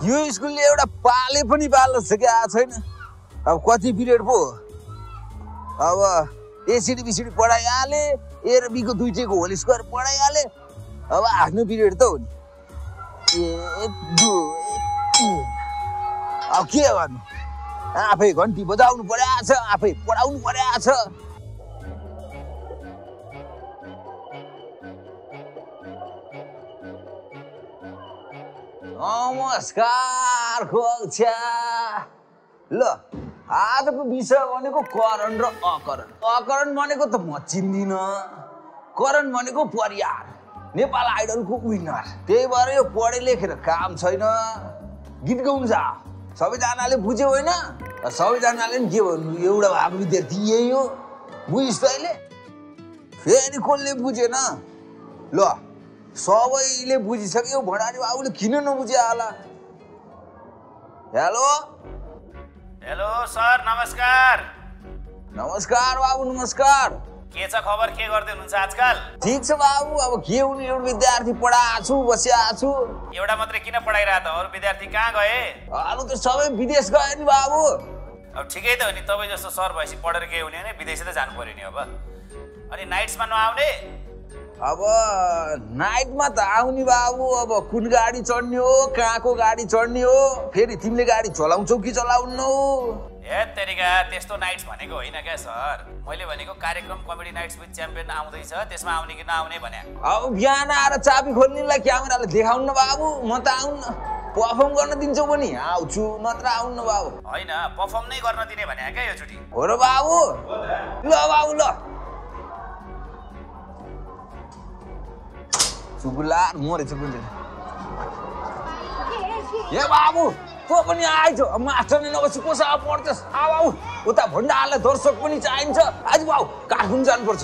यो स्कुलले एउटा पाले पनि पाल्न सकेको छैन। अब कति पिरियड पो अब एसिडी बिसिडी पढाइहाले, ए र बी को दुईटैको होल स्क्वायर पढाइहाले। अब आफ्नो पिरियड त हो नि। अब के गर्नु, आफै घन्टी बजाउनु परेको छ, आफै पढाउनु परेको छ। नमस्कार कक्षा। ल आजको विषय भनेको करण र अकरण। अकरण भनेको त म चिन्दिन, करण भनेको परियार, नेपाल आइडलको विनर। त्यही भएर यो पढे लेखेर काम छैन, गीत गाउनु छ। सबैजनाले बुझ्यो होइन? सबैजनाले नि के भन्नु, एउटा भएको विद्यार्थी यही हो, बुझिस् तैँले? फेरि कसले बुझेन? ल सबैले बुझिसक्यो, भण्डारी बाबुले किन नबुझ्यो होला? हेलो हेलो सर, नमस्कार। नमस्कार बाबु, नमस्कार। के छ खबर, के गर्दै हुनुहुन्छ आजकल? ठीक छ बाबु, अब के हुने, एउटा विद्यार्थी पढाएको छु, बसिएको छु। एउटा मात्रै किन पढाइरह त? अरू विद्यार्थी कहाँ गए? अरू त सबै विदेश गए नि बाबु। अब ठिकै त हो नि, तपाईँ जस्तो सर भएपछि पढेर के हुने भने विदेशै त जानु पर्यो नि अब। अनि नाइट्समा नआउने? अब नाइटमा त आउने बाबु, अब कुन गाडी चढ्ने हो, कहाँको गाडी चढ्ने हो, फेरि तिमीले गाडी चलाउँछौ कि चलाउन्नौ? ए तेरिका, त्यस्तो नाइट्स भनेको होइन क्या सर। मैले भनेको कार्यक्रम कमेडी नाइट्स विथ च्याम्पियन आउँदैछ, त्यसमा आउने कि नआउने भने। अब बिहान आएर चाबी खोल्नेलाई क्यामेराले देखाउन्न बाबु, म त आउन्न। पर्फर्म गर्न दिन्छौ पनि आउँछु, नत्र आउन्न बाबु। होइन, पर्फर्म नै गर्न दिने भने क्या यो चोटि। हो र बाबु? ल बाबु ल। चुगुलार मरेछ कुन ए बाबु, तँ पनि आइज। मास्टरले नबसी कोसँग पढ्छस्? आ बाबु, उता भण्डारलाई दर्शक पनि चाहिन्छ। आज बाबु काठमाडौँ जानुपर्छ।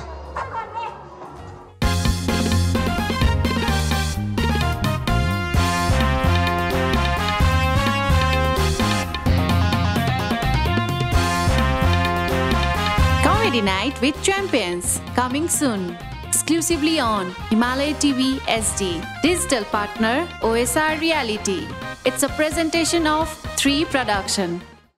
Comedy Night with Champions, coming soon. Exclusively on Himalaya TV SD. Digital partner OSR Reality. It's a presentation of Shree Production.